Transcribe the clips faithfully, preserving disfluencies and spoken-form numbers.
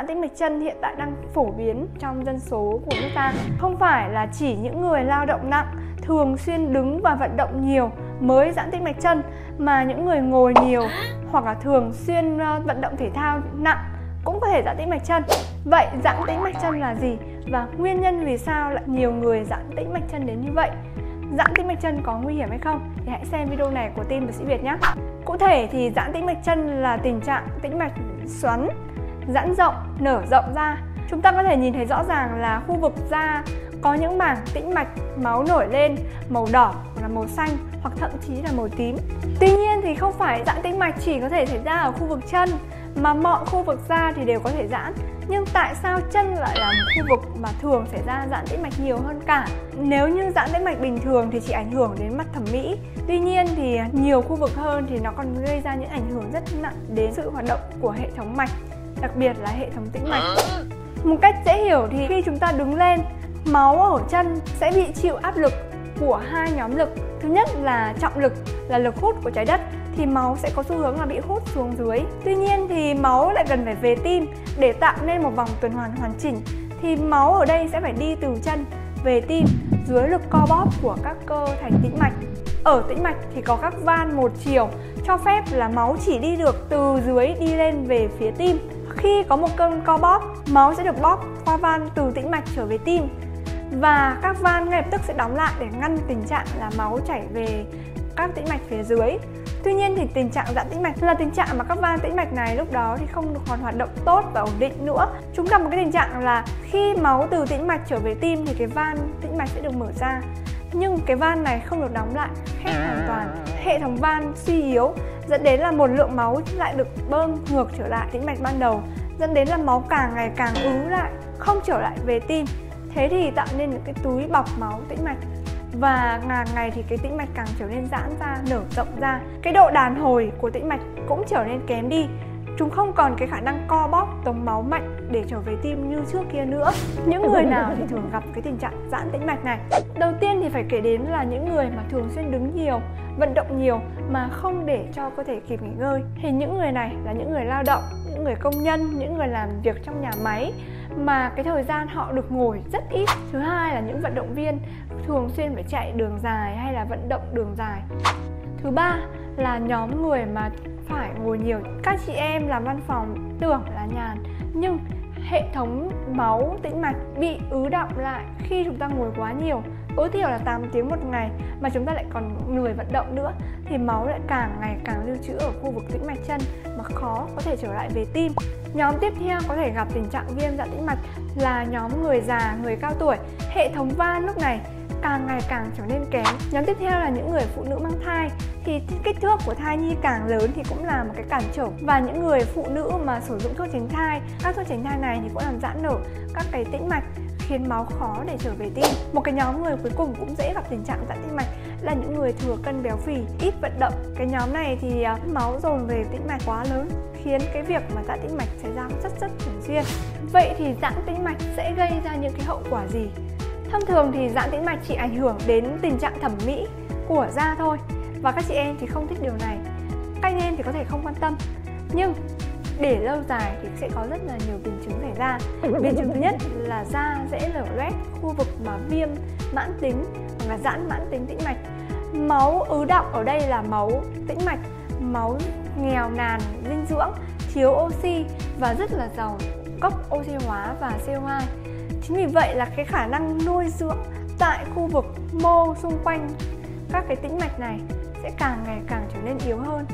giãn tĩnh mạch chân hiện tại đang phổ biến trong dân số của nước ta. Không phải là chỉ những người lao động nặng, thường xuyên đứng và vận động nhiều mới giãn tĩnh mạch chân, mà những người ngồi nhiều hoặc là thường xuyên vận động thể thao nặng cũng có thể giãn tĩnh mạch chân. Vậy giãn tĩnh mạch chân là gì? Và nguyên nhân vì sao lại nhiều người giãn tĩnh mạch chân đến như vậy? Giãn tĩnh mạch chân có nguy hiểm hay không? Thì hãy xem video này của team bác sĩ Việt nhé. Cụ thể thì giãn tĩnh mạch chân là tình trạng tĩnh mạch xoắn, giãn rộng, nở rộng ra. Chúng ta có thể nhìn thấy rõ ràng là khu vực da có những mảng tĩnh mạch máu nổi lên màu đỏ hoặc là màu xanh hoặc thậm chí là màu tím. Tuy nhiên thì không phải giãn tĩnh mạch chỉ có thể xảy ra ở khu vực chân, mà mọi khu vực da thì đều có thể giãn. Nhưng tại sao chân lại là một khu vực mà thường xảy ra giãn tĩnh mạch nhiều hơn cả? Nếu như giãn tĩnh mạch bình thường thì chỉ ảnh hưởng đến mặt thẩm mỹ. Tuy nhiên thì nhiều khu vực hơn thì nó còn gây ra những ảnh hưởng rất nặng đến sự hoạt động của hệ thống mạch, đặc biệt là hệ thống tĩnh mạch. Một cách dễ hiểu thì khi chúng ta đứng lên, máu ở chân sẽ bị chịu áp lực của hai nhóm lực. Thứ nhất là trọng lực, là lực hút của trái đất, thì máu sẽ có xu hướng là bị hút xuống dưới. Tuy nhiên thì máu lại cần phải về tim để tạo nên một vòng tuần hoàn hoàn chỉnh. Thì máu ở đây sẽ phải đi từ chân về tim dưới lực co bóp của các cơ thành tĩnh mạch. Ở tĩnh mạch thì có các van một chiều cho phép là máu chỉ đi được từ dưới đi lên về phía tim. Khi có một cơn co bóp, máu sẽ được bóp qua van từ tĩnh mạch trở về tim, và các van ngay lập tức sẽ đóng lại để ngăn tình trạng là máu chảy về các tĩnh mạch phía dưới. Tuy nhiên thì tình trạng giãn tĩnh mạch là tình trạng mà các van tĩnh mạch này lúc đó thì không được còn hoạt động tốt và ổn định nữa. Chúng gặp một cái tình trạng là khi máu từ tĩnh mạch trở về tim thì cái van tĩnh mạch sẽ được mở ra, nhưng cái van này không được đóng lại, khép hoàn toàn. Hệ thống van suy yếu dẫn đến là một lượng máu lại được bơm ngược trở lại tĩnh mạch ban đầu, dẫn đến là máu càng ngày càng ứ lại, không trở lại về tim. Thế thì tạo nên những cái túi bọc máu tĩnh mạch, và càng ngày thì cái tĩnh mạch càng trở nên giãn ra, nở rộng ra. Cái độ đàn hồi của tĩnh mạch cũng trở nên kém đi. Chúng không còn cái khả năng co bóp tống máu mạnh để trở về tim như trước kia nữa. Những người nào thì thường gặp cái tình trạng giãn tĩnh mạch này? Đầu tiên thì phải kể đến là những người mà thường xuyên đứng nhiều, vận động nhiều mà không để cho cơ thể kịp nghỉ ngơi. Thì những người này là những người lao động, những người công nhân, những người làm việc trong nhà máy mà cái thời gian họ được ngồi rất ít. Thứ hai là những vận động viên thường xuyên phải chạy đường dài hay là vận động đường dài. Thứ ba là nhóm người mà phải ngồi nhiều. Các chị em làm văn phòng tưởng là nhàn, nhưng hệ thống máu tĩnh mạch bị ứ đọng lại khi chúng ta ngồi quá nhiều, tối thiểu là tám tiếng một ngày, mà chúng ta lại còn lười vận động nữa, thì máu lại càng ngày càng lưu trữ ở khu vực tĩnh mạch chân mà khó có thể trở lại về tim. Nhóm tiếp theo có thể gặp tình trạng viêm dạ tĩnh mạch là nhóm người già, người cao tuổi. Hệ thống van lúc này càng ngày càng trở nên kém. Nhóm tiếp theo là những người phụ nữ mang thai, thì kích thước của thai nhi càng lớn thì cũng là một cái cản trở. Và những người phụ nữ mà sử dụng thuốc tránh thai, các thuốc tránh thai này thì cũng làm giãn nở các cái tĩnh mạch, khiến máu khó để trở về tim. Một cái nhóm người cuối cùng cũng dễ gặp tình trạng giãn tĩnh mạch là những người thừa cân béo phì, ít vận động. Cái nhóm này thì máu dồn về tĩnh mạch quá lớn, khiến cái việc mà giãn tĩnh mạch xảy ra rất rất thường xuyên. Vậy thì giãn tĩnh mạch sẽ gây ra những cái hậu quả gì? Thông thường thì giãn tĩnh mạch chỉ ảnh hưởng đến tình trạng thẩm mỹ của da thôi, và các chị em thì không thích điều này. Các anh em thì có thể không quan tâm, nhưng để lâu dài thì sẽ có rất là nhiều biến chứng xảy ra. Biến chứng thứ nhất là da dễ lở loét, khu vực mà viêm mãn tính hoặc là giãn mãn tính tĩnh mạch. Máu ứ đọng ở đây là máu tĩnh mạch, máu nghèo nàn dinh dưỡng, thiếu oxy và rất là giàu gốc oxy hóa và xê o hai. Chính vì vậy là cái khả năng nuôi dưỡng tại khu vực mô xung quanh các cái tĩnh mạch này sẽ càng ngày càng trở nên yếu hơn.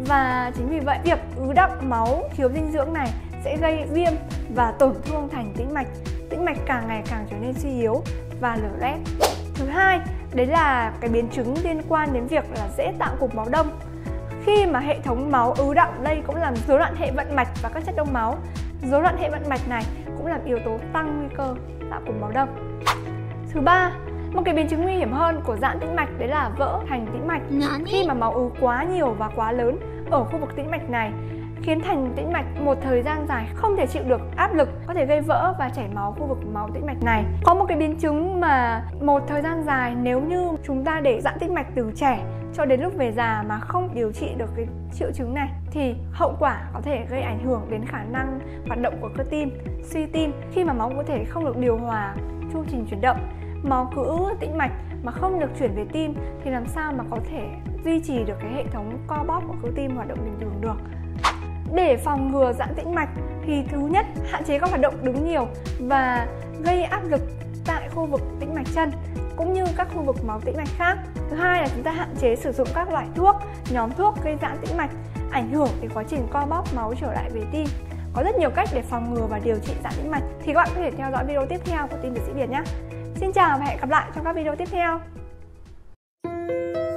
Và chính vì vậy việc ứ đọng máu thiếu dinh dưỡng này sẽ gây viêm và tổn thương thành tĩnh mạch. Tĩnh mạch càng ngày càng trở nên suy yếu và lở loét. Thứ hai, đấy là cái biến chứng liên quan đến việc là dễ tạo cục máu đông. Khi mà hệ thống máu ứ đọng, đây cũng làm rối loạn hệ vận mạch và các chất đông máu. Rối loạn hệ vận mạch này cũng làm yếu tố tăng nguy cơ tạo cục máu đông. Thứ ba, một cái biến chứng nguy hiểm hơn của giãn tĩnh mạch đấy là vỡ thành tĩnh mạch. Khi mà máu ứ quá nhiều và quá lớn ở khu vực tĩnh mạch này khiến thành tĩnh mạch một thời gian dài không thể chịu được áp lực, có thể gây vỡ và chảy máu khu vực máu tĩnh mạch này. Có một cái biến chứng mà một thời gian dài nếu như chúng ta để giãn tĩnh mạch từ trẻ cho đến lúc về già mà không điều trị được cái triệu chứng này thì hậu quả có thể gây ảnh hưởng đến khả năng hoạt động của cơ tim, suy tim. Khi mà máu cơ thể không được điều hòa chu trình chuyển động, máu cứ tĩnh mạch mà không được chuyển về tim thì làm sao mà có thể duy trì được cái hệ thống co bóp của cơ tim hoạt động bình thường được. Để phòng ngừa giãn tĩnh mạch thì thứ nhất, hạn chế các hoạt động đứng nhiều và gây áp lực tại khu vực tĩnh mạch chân cũng như các khu vực máu tĩnh mạch khác. Thứ hai là chúng ta hạn chế sử dụng các loại thuốc, nhóm thuốc gây giãn tĩnh mạch ảnh hưởng đến quá trình co bóp máu trở lại về tim. Có rất nhiều cách để phòng ngừa và điều trị giãn tĩnh mạch thì các bạn có thể theo dõi video tiếp theo của Tim Việt Sĩ Việt nhé. Xin chào và hẹn gặp lại trong các video tiếp theo.